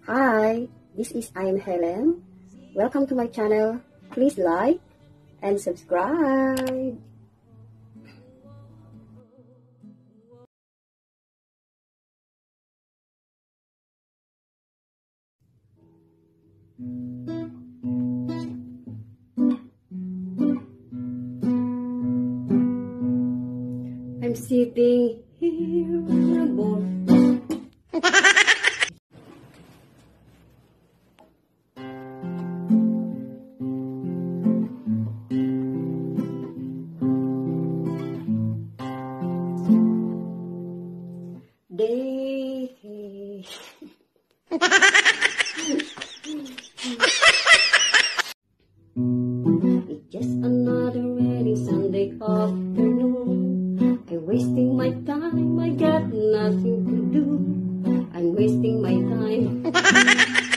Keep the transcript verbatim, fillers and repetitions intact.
Hi, this is I am Helen. Welcome to my channel. Please like and subscribe. I'm sitting here alone. Day. It's just another rainy Sunday afternoon. I'm wasting my time, I got nothing to do. I'm wasting my time.